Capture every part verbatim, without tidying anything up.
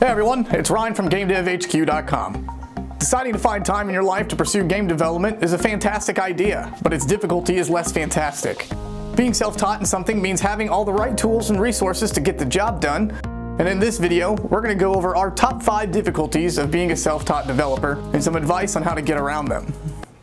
Hey everyone, it's Ryan from Game Dev H Q dot com. Deciding to find time in your life to pursue game development is a fantastic idea, but its difficulty is less fantastic. Being self-taught in something means having all the right tools and resources to get the job done, and in this video, we're going to go over our top five difficulties of being a self-taught developer and some advice on how to get around them.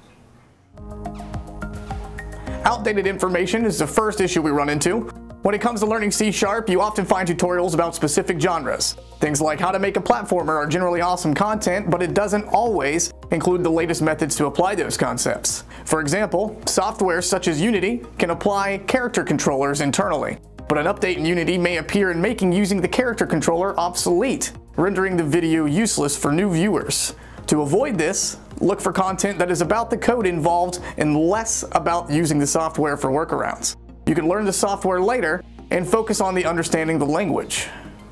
Outdated information is the first issue we run into. When it comes to learning C Sharp, you often find tutorials about specific genres. Things like how to make a platformer are generally awesome content, but it doesn't always include the latest methods to apply those concepts. For example, software such as Unity can apply character controllers internally, but an update in Unity may appear in making using the character controller obsolete, rendering the video useless for new viewers. To avoid this, look for content that is about the code involved and less about using the software for workarounds. You can learn the software later and focus on the understanding the language.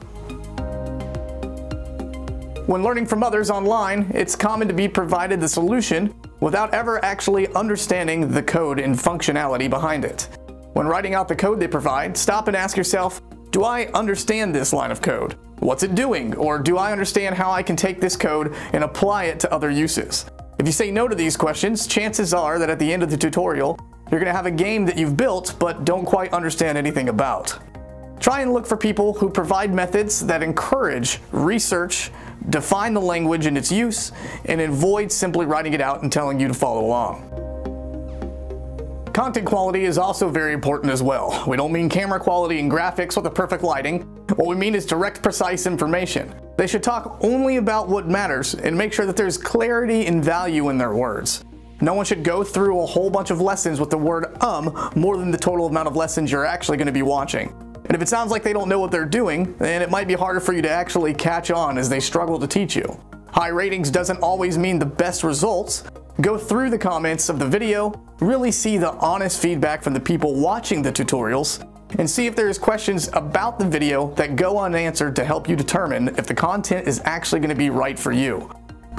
When learning from others online, it's common to be provided the solution without ever actually understanding the code and functionality behind it. When writing out the code they provide, stop and ask yourself, do I understand this line of code? What's it doing? Or do I understand how I can take this code and apply it to other uses? If you say no to these questions, chances are that at the end of the tutorial, you're going to have a game that you've built but don't quite understand anything about. Try and look for people who provide methods that encourage research, define the language and its use, and avoid simply writing it out and telling you to follow along. Content quality is also very important as well. We don't mean camera quality and graphics with the perfect lighting. What we mean is direct, precise information. They should talk only about what matters and make sure that there's clarity and value in their words. No one should go through a whole bunch of lessons with the word um more than the total amount of lessons you're actually going to be watching. And if it sounds like they don't know what they're doing, then it might be harder for you to actually catch on as they struggle to teach you. High ratings doesn't always mean the best results. Go through the comments of the video, really see the honest feedback from the people watching the tutorials, and see if there's questions about the video that go unanswered to help you determine if the content is actually going to be right for you.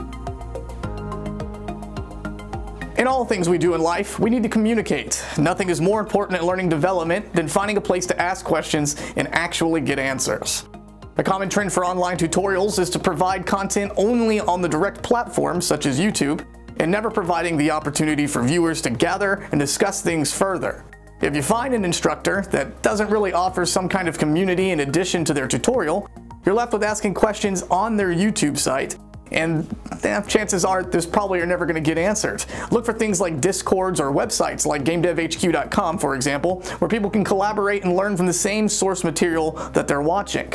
In all things we do in life, we need to communicate. Nothing is more important at learning development than finding a place to ask questions and actually get answers. A common trend for online tutorials is to provide content only on the direct platforms such as YouTube, and never providing the opportunity for viewers to gather and discuss things further. If you find an instructor that doesn't really offer some kind of community in addition to their tutorial, you're left with asking questions on their YouTube site, and eh, chances are this probably are never going to get answered. Look for things like Discords or websites like Game Dev H Q dot com, for example, where people can collaborate and learn from the same source material that they're watching.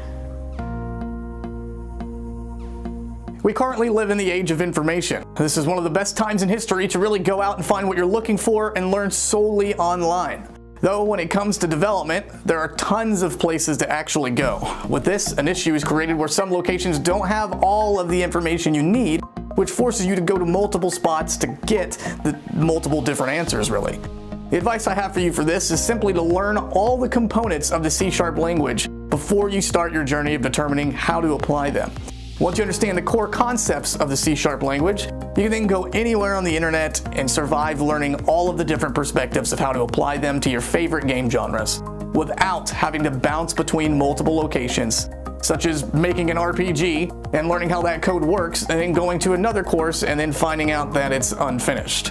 We currently live in the age of information. This is one of the best times in history to really go out and find what you're looking for and learn solely online. Though when it comes to development, there are tons of places to actually go. With this, an issue is created where some locations don't have all of the information you need, which forces you to go to multiple spots to get the multiple different answers, really. The advice I have for you for this is simply to learn all the components of the C Sharp language before you start your journey of determining how to apply them. Once you understand the core concepts of the C Sharp language, you can then go anywhere on the internet and survive learning all of the different perspectives of how to apply them to your favorite game genres, without having to bounce between multiple locations, such as making an R P G and learning how that code works, and then going to another course and then finding out that it's unfinished.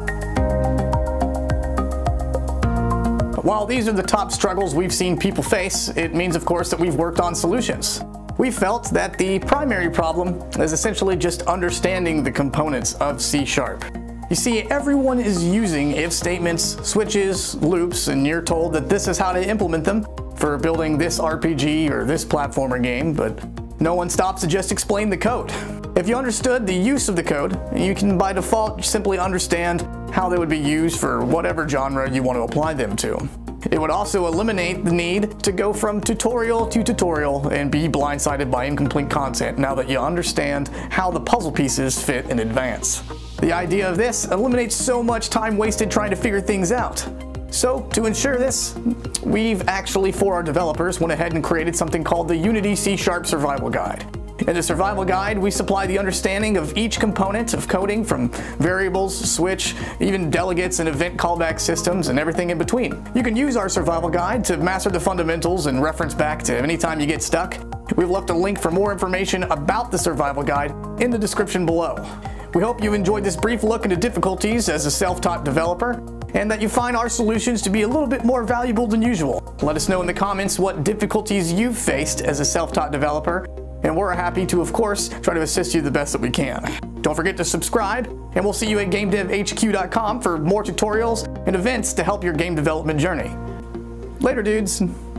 While these are the top struggles we've seen people face, it means of course that we've worked on solutions. We felt that the primary problem is essentially just understanding the components of C Sharp. You see, everyone is using if statements, switches, loops, and you're told that this is how to implement them for building this R P G or this platformer game, but no one stops to just explain the code. If you understood the use of the code, you can by default simply understand how they would be used for whatever genre you want to apply them to. It would also eliminate the need to go from tutorial to tutorial and be blindsided by incomplete content now that you understand how the puzzle pieces fit in advance. The idea of this eliminates so much time wasted trying to figure things out. So to ensure this, we've actually, for our developers, went ahead and created something called the Unity C Sharp Survival Guide. In the survival guide, we supply the understanding of each component of coding, from variables, switch, even delegates and event callback systems, and everything in between. You can use our survival guide to master the fundamentals and reference back to anytime you get stuck. We've left a link for more information about the survival guide in the description below. We hope you enjoyed this brief look into difficulties as a self-taught developer, and that you find our solutions to be a little bit more valuable than usual. Let us know in the comments what difficulties you've faced as a self-taught developer, and we're happy to, of course, try to assist you the best that we can. Don't forget to subscribe, and we'll see you at game dev H Q dot com for more tutorials and events to help your game development journey. Later, dudes.